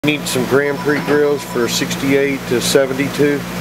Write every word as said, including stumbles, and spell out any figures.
Need some Grand Prix grills for sixty-eight to seventy-two.